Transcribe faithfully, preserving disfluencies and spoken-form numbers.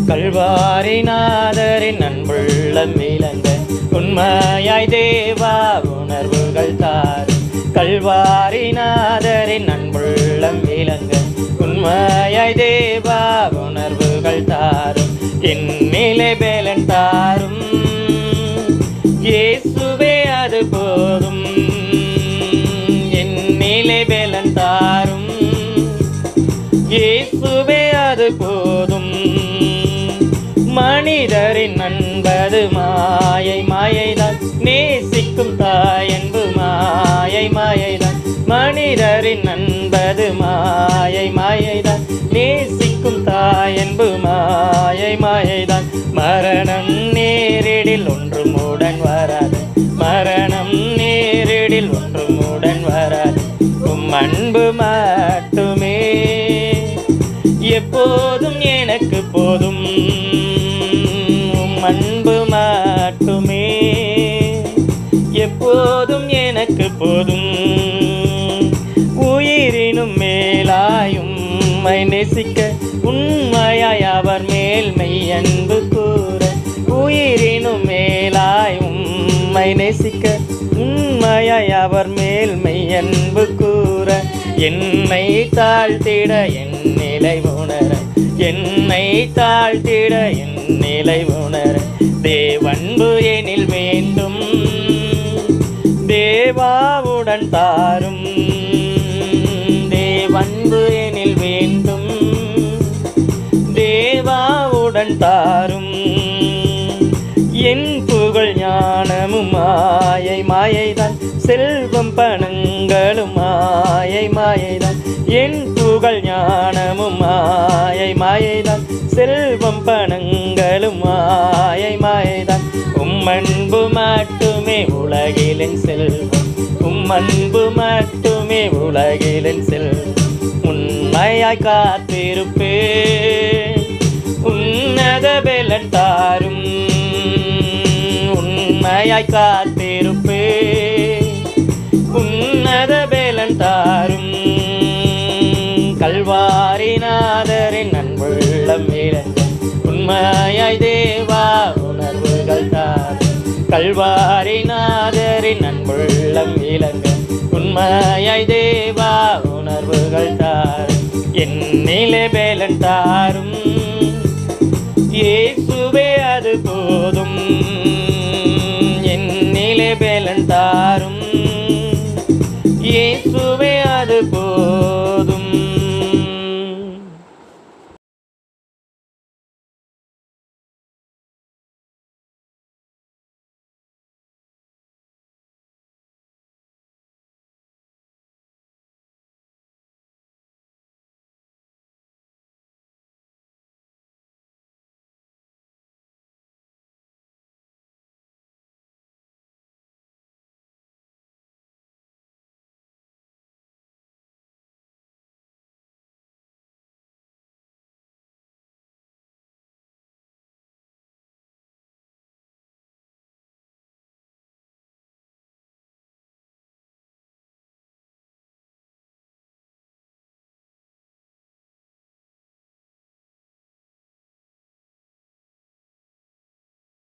கல்வாரி நாதரின் அன்புள்ளம் விளங்க உண்மையாய் தேவா உணர்வுகள் தாரும். கல்வாரி நாதரின் அன்புள்ளம் விளங்க உண்மையாய் தேவா உணர்வுகள் தாரும். என்னிலே பலன் தாரும் இயேசுவே அது போதும். என்னிலே பலன் தாரும் இயேசுவே அது போதும். மனிதரின் அன்பது மாயை மாயைதான், நேசிக்கும் தாயன்பு மாயை மாயைதான். மனிதரின் அன்பது மாயை மாயைதான், நேசிக்கும் தாயன்பு மாயை மாயைதான். மரணம் நேரிடில் ஒன்றும் உடன் வராது, மரணம் நேரிடில் ஒன்றும் உடன் வராது. உம் அன்பு மட்டுமே எப்போதும் எனக்கு போதும். உம் அன்பு மட்டுமே எப்போதும் எனக்கு போதும். உயிரினும் மேலாயும் உம்மை நேசிக்க உண்மையாய் அவர் மேல் மெய் அன்பு கூற. உயிரினும் மேலாய் உம்மை நேசிக்க உண்மையாய் அவர் மேல் மெய் அன்பு கூற. என்னை தாழ்த்திட என் நிலை உணர, என்னை தாழ்த்திட என் நிலை உணர. தேவன்பு எனில் வேண்டும் தேவாவுடன் தாரும். தேவன்பு எனில் வேண்டும் தேவாவுடன் தாரும். என் புகழ் ஞானமும் மாயை மாயைதான், செல்வம் பணங்களும் மாயை மாயைதான். என் புகழ் ஞானமும் மாயை மாயைதான், செல்வம் பணங்களும் மாயை மாயைதான். உம் அன்பு மட்டுமே உலகிலின் செல்வம், உம் அன்பு மட்டுமே உலகிலின் செல்வம். உண்மையாய் காத்திருப்பேன் உன்னத பலன் தாரும். உண்மையாய் காத்திருப்பேன் உன்னத பலன் தாரும். கல்வாரி நாதரின் அன்புள்ளம் விளங்க உண்மையாய் தேவா உணர்வுகள் தாரும். கல்வாரி நாதரின் அன்புள்ளம் விளங்க உண்மையாய் தேவா உணர்வுகள் தாரும். என்னிலே பலன் தாரும் இயேசுவே